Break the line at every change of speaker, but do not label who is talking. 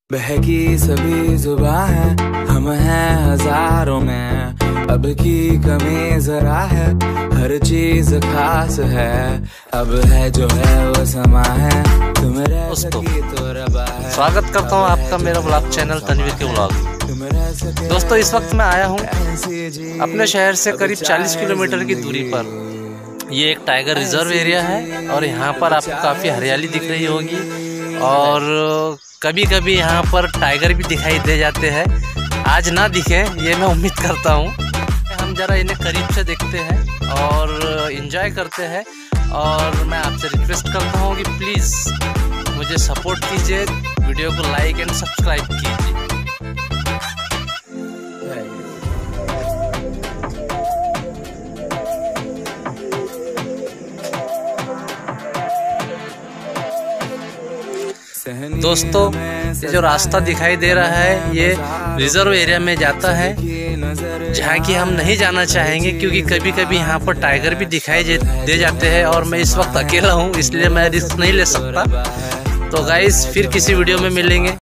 बहकी सभी जुबां है, हम हैं हजारों में। अब की कमी जरा है, हर चीज खास है। अब है जो है वो समा है, तुम रह सकी तो रबा है।
स्वागत करता हूँ आपका मेरा ब्लॉग चैनल तनवीर के ब्लॉग। दोस्तों, इस वक्त मैं आया हूँ अपने शहर से करीब 40 किलोमीटर की दूरी पर। ये एक टाइगर रिजर्व एरिया है और यहाँ पर आपको काफ़ी हरियाली दिख रही होगी और कभी कभी यहाँ पर टाइगर भी दिखाई दे जाते हैं। आज ना दिखे ये मैं उम्मीद करता हूँ। हम ज़रा इन्हें करीब से देखते हैं और एंजॉय करते हैं। और मैं आपसे रिक्वेस्ट करता हूँ कि प्लीज़ मुझे सपोर्ट कीजिए, वीडियो को लाइक एंड सब्सक्राइब कीजिए। दोस्तों, ये जो रास्ता दिखाई दे रहा है ये रिजर्व एरिया में जाता है, जहाँ की हम नहीं जाना चाहेंगे क्योंकि कभी कभी यहाँ पर टाइगर भी दिखाई दे जाते हैं और मैं इस वक्त अकेला हूँ, इसलिए मैं रिस्क नहीं ले सकता। तो गाइस, फिर किसी वीडियो में मिलेंगे।